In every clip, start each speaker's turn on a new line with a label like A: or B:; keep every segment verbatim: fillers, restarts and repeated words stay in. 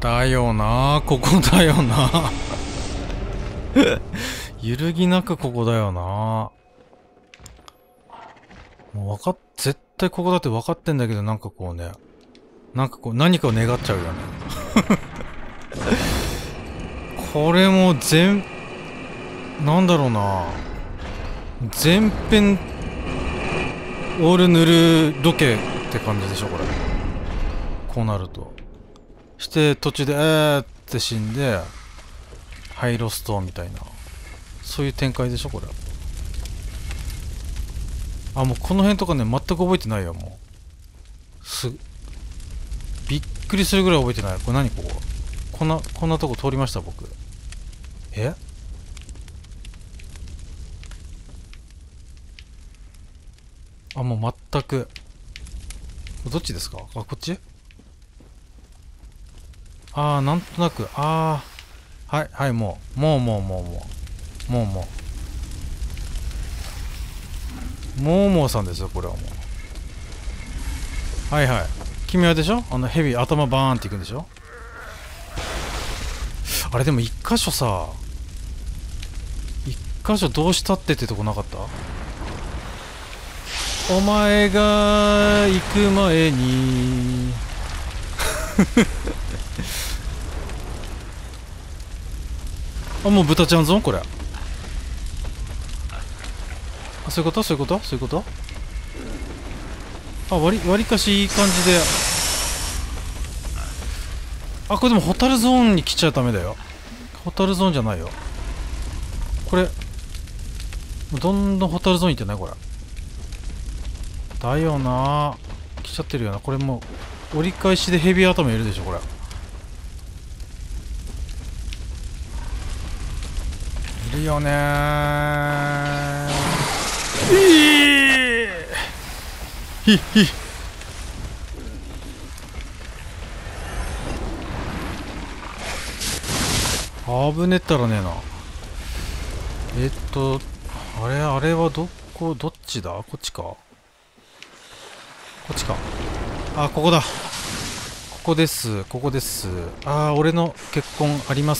A: だよな、ここだよな。揺るぎなくここだよな。もうわかっ、絶対ここだって分かってんだけど、なんかこうね、なんかこう何かを願っちゃうよね。これも全、なんだろうな、全編オール塗るロケって感じでしょこれ。こうなるとして途中でえーって死んでハイロストみたいな、そういう展開でしょこれ。あ、もうこの辺とかね全く覚えてないよ。もうすびっくりするぐらい覚えてない。これ何ここ、こんなこんなとこ通りました僕。え、あ、もう全く。どっちですか？あ、こっち？ああ、なんとなく。ああ、はいはい、もうもうもうもうもうもうもうもうもうさんですよこれはもう。はいはい、君はでしょ、あのヘビ頭バーンっていくんでしょ。あれでも一箇所さ、一箇所どうしたってってとこなかった？お前が行く前に。あ、もう豚ちゃんゾーンこれ。あ、そういうことそういうことそういうこと。あ、割り割りかしいい感じで。あ、これでもホタルゾーンに来ちゃダメだよ。ホタルゾーンじゃないよこれ。どんどんホタルゾーン行ってないこれ。だよな、来ちゃってるよなこれ。もう折り返しでヘビ頭いるでしょこれ。いるよねー。えー、ひっひっ。危ねったらねえな。えっとあれあれはどこ、どっちだ、こっちかこっちか。あ、ここだ、ここです、ここです。あー、俺の結婚あります。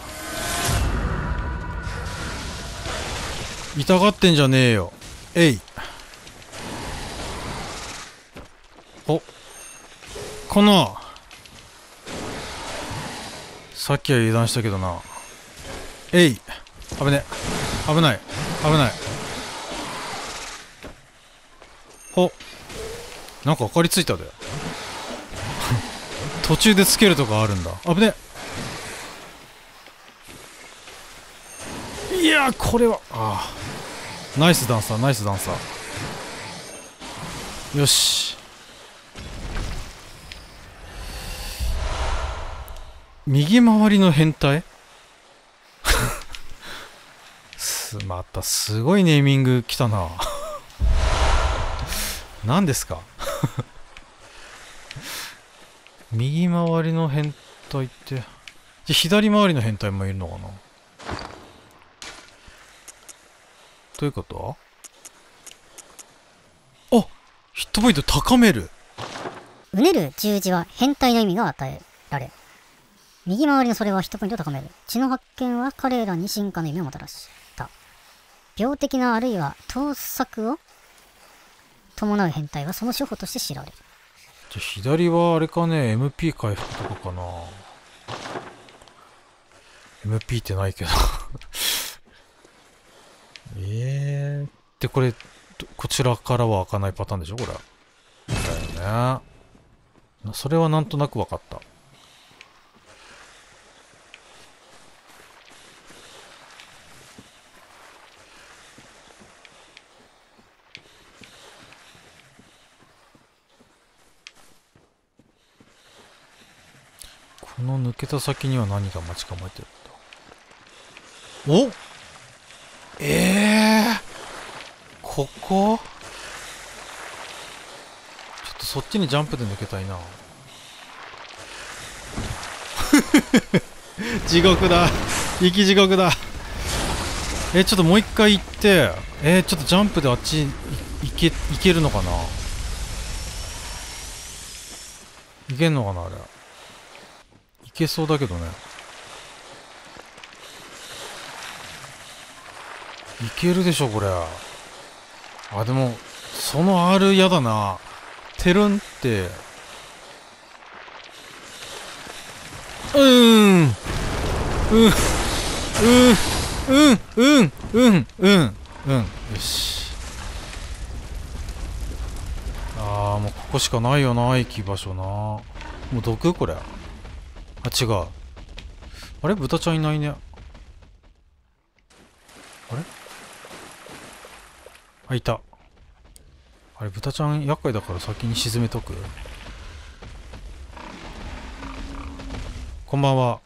A: 痛がってんじゃねえよ。えい。お、このさっきは油断したけどな。えい。危ね、危ない危ない。ほ、なんか明かりついたで。途中でつけるとかあるんだ。危ね。いやー、これはああ、ナイスダンサーナイスダンサー。よし、右回りの変態。すまたすごいネーミングきたな。何ですか。右回りの変態って、じゃ左回りの変態もいるのかな。どういうこと？あ、ヒットポイント高める。
B: うねる十字は変態の意味が与えられ、右回りのそれはヒットポイントを高める。血の発見は彼らに進化の意味をもたらした。病的なあるいは盗作を伴う変態はその処方として知られる。
A: じゃ左はあれかね、 エムピー 回復とかかな。 エムピー ってないけど。えーでこれこちらからは開かないパターンでしょこれ。だよね。それはなんとなく分かった。この抜けた先には何が待ち構えてるんだ。お、ええー、ここちょっとそっちにジャンプで抜けたいな。地獄だ、生き地獄だ。えー、ちょっともう一回行って、えー、ちょっとジャンプであっち行け、行けるのかな。行けんのかなあれ。行けそうだけどね。いけるでしょこれ。あ、でもその R 嫌だな。てるんってうーんうんうんうんうんうんうんよし。あーもうここしかないよな、行き場所な。もう毒これ。あ、違う。あれ豚ちゃんいないね。あれあ、いた。あれ豚ちゃん厄介だから先に沈めとく。こんばんは。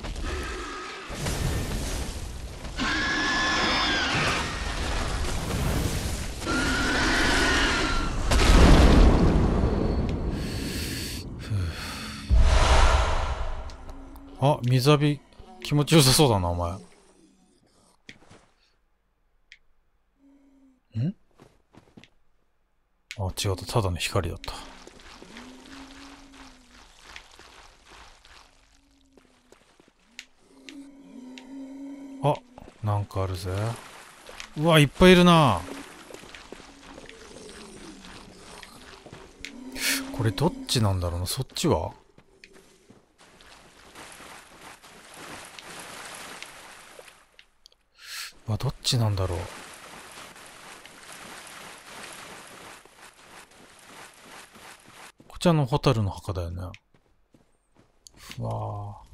A: あ、水浴び気持ちよさそうだな、お前。ん？あ、違った。ただの光だった。あ、なんかあるぜ。うわ、いっぱいいるな。これどっちなんだろうな。そっちは？うわ、どっちなんだろう。こちらのホタルの墓だよね。うわぁ。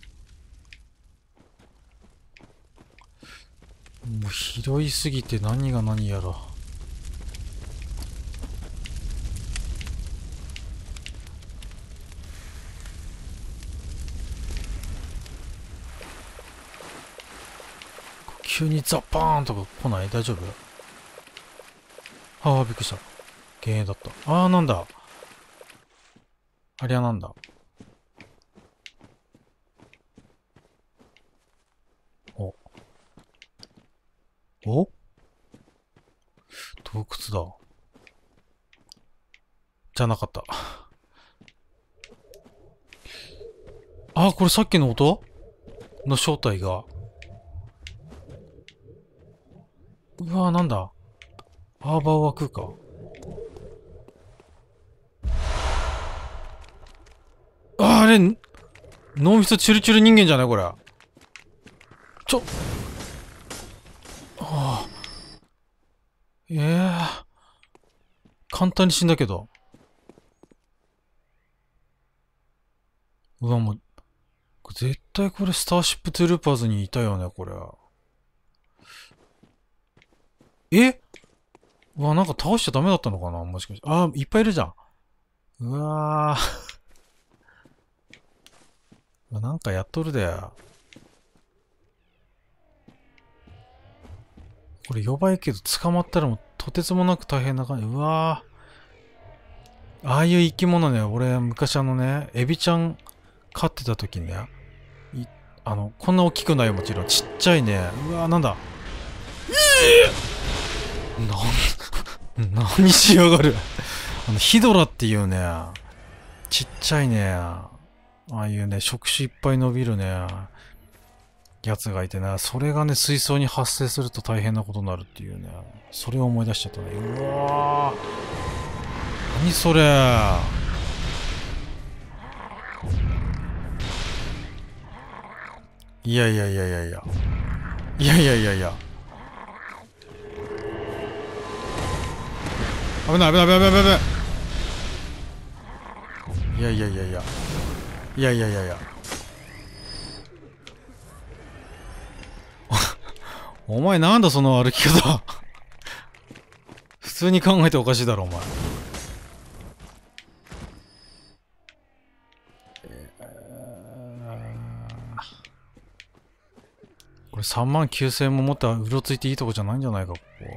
A: もう広いすぎて何が何やら。急にザッパーンとか来ない？大丈夫？ああ、びっくりした。幻影だった。ああ、なんだ。ありゃなんだ。お。お？洞窟だ。じゃなかった。ああ、これさっきの音の正体が。うわー、なんだ。アーバーは空か。あー、あれ、脳みそチュルチュル人間じゃないこれ。ちょ。ああ。ええー。簡単に死んだけど。うわ、もう、絶対これスターシップトゥルーパーズにいたよね、これ。え？うわ、なんか倒しちゃダメだったのかなもしかして。あー、いっぱいいるじゃん。うわー。なんかやっとるで。これやばいけど捕まったらもうとてつもなく大変な感じ。うわー。ああいう生き物ね、俺昔あのね、エビちゃん飼ってた時ね、いあの、こんな大きくないよもちろん。ちっちゃいね。うわー、なんだ。えー、なん、何しやがる。あの、ヒドラっていうね、ちっちゃいね、ああいうね、触手いっぱい伸びるね、やつがいてね、それがね、水槽に発生すると大変なことになるっていうね、それを思い出しちゃったね。うわー。何それ。いやいやいやいやいや。いやいやいやいや。危ない危ない危ない危ない危ない。いやいやいやいや。いやいやいやいや。お前なんだその歩き方。普通に考えておかしいだろお前。これさんまんきゅうせんえんも持ったらうろついていいとこじゃないんじゃないかこ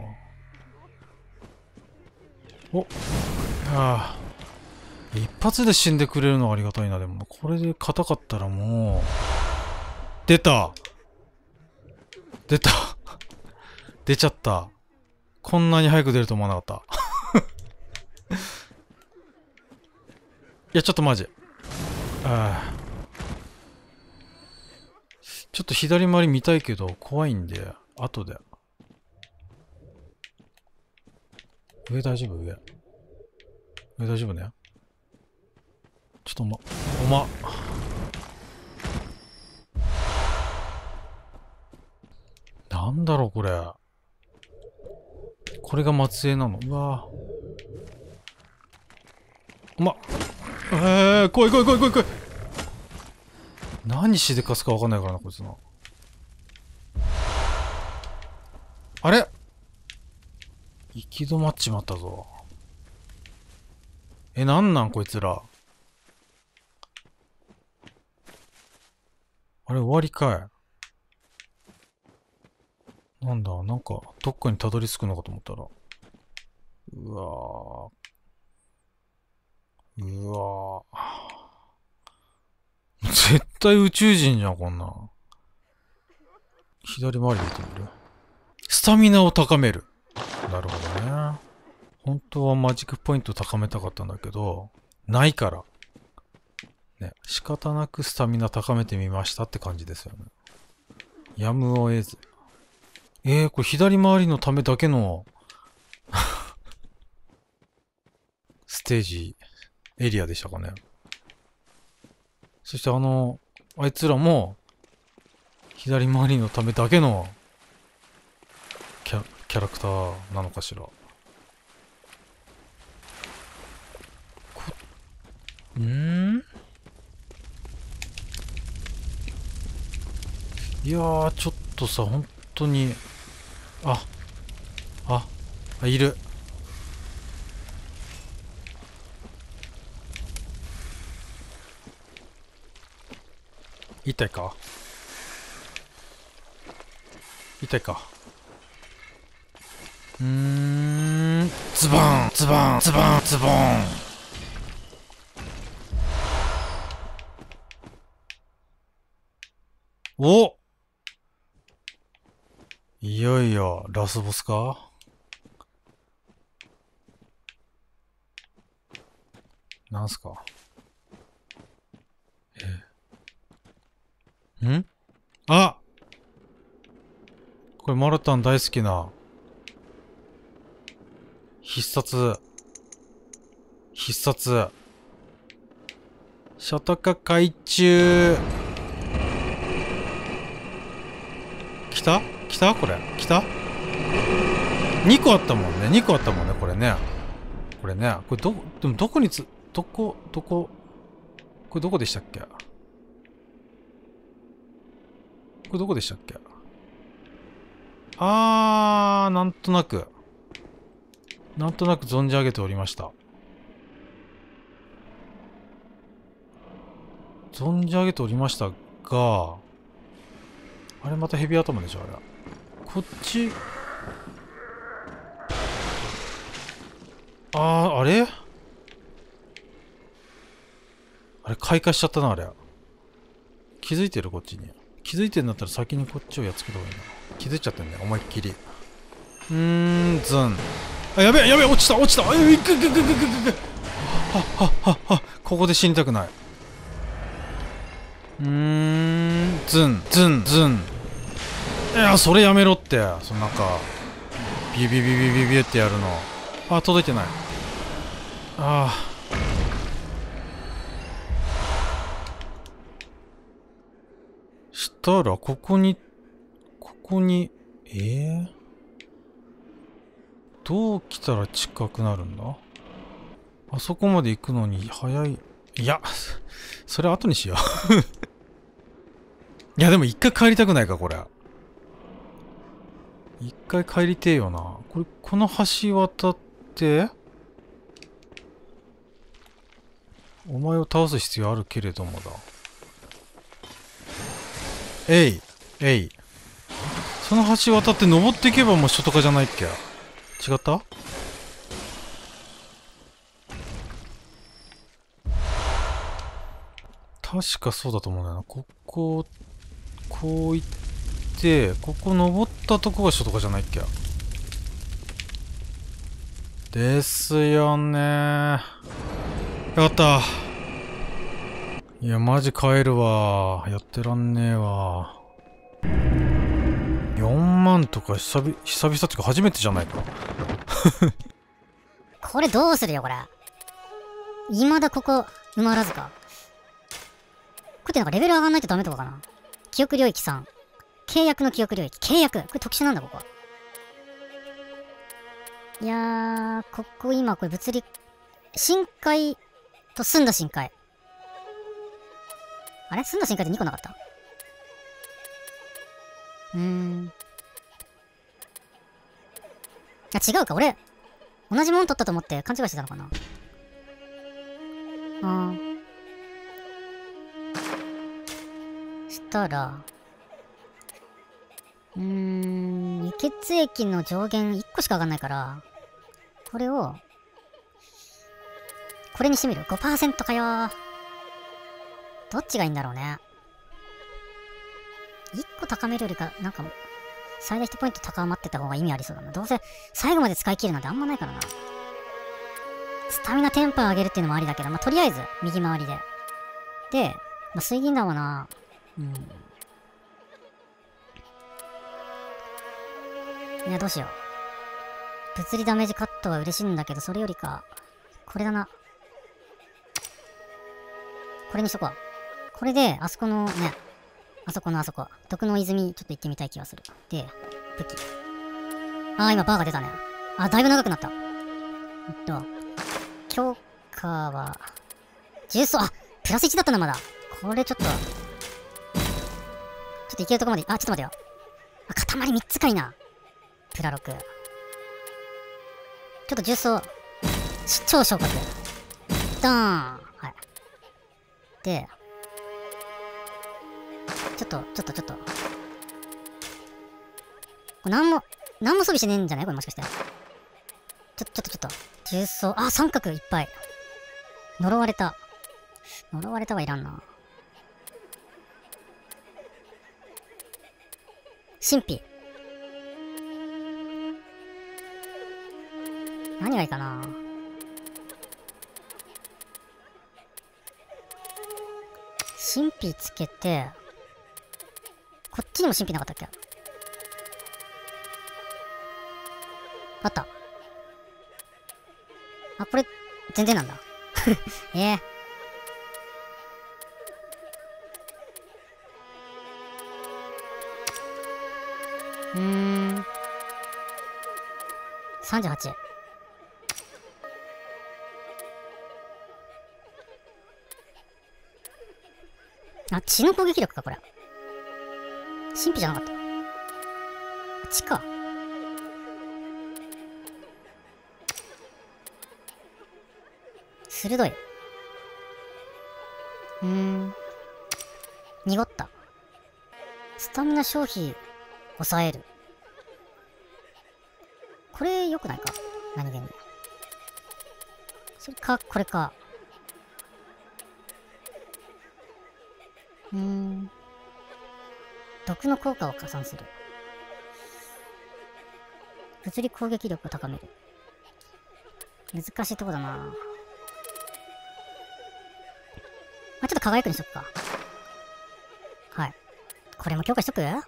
A: こ。お、ああ、一発で死んでくれるのはありがたいな。でもこれで硬かったらもう出た出た出ちゃった。こんなに早く出ると思わなかったいやちょっとマジ。ああ、 ちょっと左回り見たいけど、怖いんで、後で。上大丈夫上。上大丈夫ね。ちょっとおま、おま。なんだろうこれ。これが末裔なの。うわおま。えー、怖い怖い怖い怖い怖い。何しでかすかわかんないからな、こいつの。あれ行き止まっちまったぞ。え、なんなんこいつら。あれ終わりかい。なんだ、なんか、どっかにたどり着くのかと思ったら。うわぁ。うわぁ。絶対宇宙人じゃん、こんなん。左回りで行ってみる？スタミナを高める。なるほどね。本当はマジックポイント高めたかったんだけど、ないから。ね、仕方なくスタミナ高めてみましたって感じですよね。やむを得ず。えー、これ左回りのためだけのステージ、エリアでしたかね。そしてあの、あいつらも、左回りのためだけのキャ、キャラクターなのかしら。んーいやー、ちょっとさ、本当に、あ、あ、あ、いる。痛いか痛いかうーん、ズボンズボンズボンズボン。おいよいよラスボスか。なんすかえんあこれマルタン大好きな必殺必殺シャタカ海中来た来たこれ来たにこあったもんねにこあったもんねこれねこれねこれどでもどこにつどこどここれどこでしたっけこれどこでしたっけあーなんとなくなんとなく存じ上げておりました。存じ上げておりましたが、あれまたヘビ頭でしょあれ。こっち。あー、あれあれ開花しちゃったな、あれ。気づいてるこっちに。気づいてるんだったら先にこっちをやっつけた方がいいな。気づいちゃってんね、思いっきり。うーん、ズン。あ、やべえ、やべえ、落ちた、落ちた。あ、いくくくくくくく。はっはっはっは。ここで死にたくない。うーん、ズン、ズン、ズン。いや、それやめろって。そのなんか、ビビビビビビってやるの。あ、届いてない。ああ。したら、ここに、ここに、ええー、どう来たら近くなるんだ？あそこまで行くのに早い。いや、それ後にしよう。いや、でも一回帰りたくないか、これ。一回帰りてえよな。これ、この橋渡って、お前を倒す必要あるけれどもだ。えい、えい。その橋渡って登っていけばもう首都化じゃないっけ？違った？確かそうだと思うんだよな。ここ、こう行って、ここ登ったとこが首都化じゃないっけ？ですよねー。よかった。いや、マジ帰るわ。やってらんねえわ。 よんまんとか久々久々っていうか初めてじゃないか。
B: これどうするよこれ。未だここ埋まらずか。これってなんかレベル上がんないとダメとかかな。記憶領域さん。契約の記憶領域。契約。これ特殊なんだここ。いやー、ここ今これ物理、深海と澄んだ深海。あれ澄んだ深海ってにこなかった？うーん。あ、違うか。俺、同じもん取ったと思って勘違いしてたのかな。あー。したら、うーん、輸血液の上限いっこしか上がんないから、これを、これにしてみる？ ごパーセント かよー。どっちがいいんだろうね。いっこ高めるよりか、なんか、最大ヒットポイント高まってた方が意味ありそうだな。どうせ、最後まで使い切るなんてあんまないからな。スタミナテンパー上げるっていうのもありだけど、まあ、とりあえず、右回りで。で、まあ、水銀弾はな、うん。いや、どうしよう。物理ダメージカットは嬉しいんだけど、それよりか、これだな。これにしとこう。これで、あそこのね、あそこのあそこ、毒の泉、ちょっと行ってみたい気がする。で、武器。あー、今バーが出たね。あ、だいぶ長くなった。えっと、強化は、重曹、あ、プラスいちだったな、まだ。これちょっと、ちょっといけるとこまで、あ、ちょっと待てよ。あ、塊みっつかいな。プラろく。ちょっと重曹、超昇格。ドーン。はい。で、ちょっと、ちょっと、ちょっと。これなんも、なんも装備してねえんじゃないこれもしかして。ちょ、ちょっと、ちょっと。重曹、あ、三角いっぱい。呪われた。呪われたはいらんな。神秘。何がいいかな。神秘つけて、こっちにも神秘なかったっけ？あった。あ、これ、全然なんだ。ええー。うーん。さんじゅうはち。あ、血の攻撃力か、これ。神秘じゃなかった。あ、血か。鋭い。うーん。濁った。スタミナ消費、抑える。これ良くないか？何気に。それか、これか。うーん。毒の効果を加算する。物理攻撃力を高める。難しいとこだな。まあ、ちょっと輝くにしとくか。はい。これも強化しとく？ね。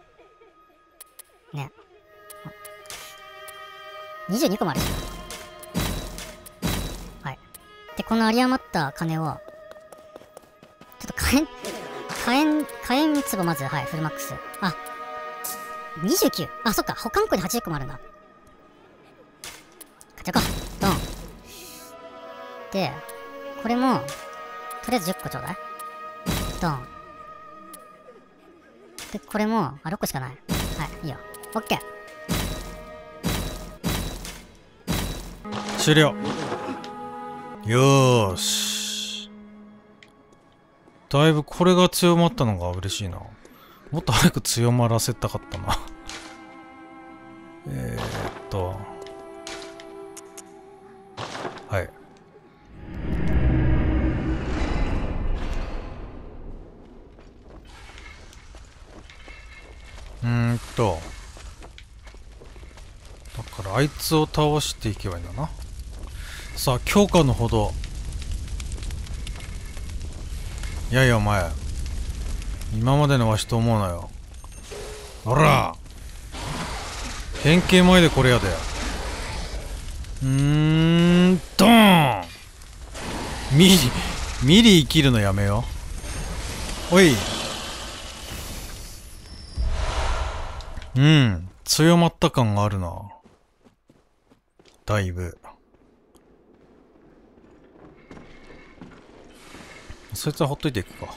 B: にじゅうにこもあるし。はい。で、この有り余った金を、ちょっと火炎、火炎、火炎壺まず、はい、フルマックス。あ、にじゅうきゅう。あ、そっか、保管庫にはちじゅっこもあるんだ。ガチャか。ドン。で、これも、とりあえずじゅっこちょうだい。ドン。で、これも、あ、ろっこしかない。はい、いいよ。オッケー。
A: 終了。よーし。だいぶこれが強まったのが嬉しいな。もっと早く強まらせたかったな。えーっと。はい。うーんと。だからあいつを倒していけばいいんだな。さあ、強化のほど。いやいやお前、今までのわしと思うなよ。 ほら変形前でこれやで。うーんドーン。ミリミリ生きるのやめよう。おい。うん強まった感があるな、だいぶ。そいつはほっといていくか。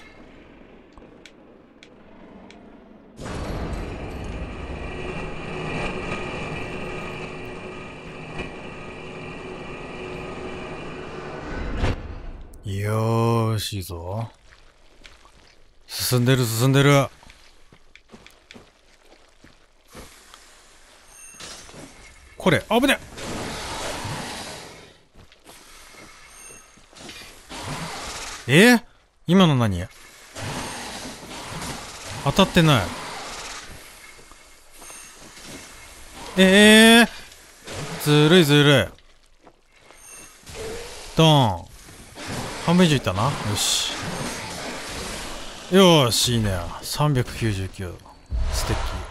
A: よーし、いいぞ。進んでる進んでる。これ危ねえ。えー、今の何？当たってない。ええー、ずるいずるい。ドーン。半分以上いったな。よしよーし、いいね。さんびゃくきゅうじゅうきゅう。素敵。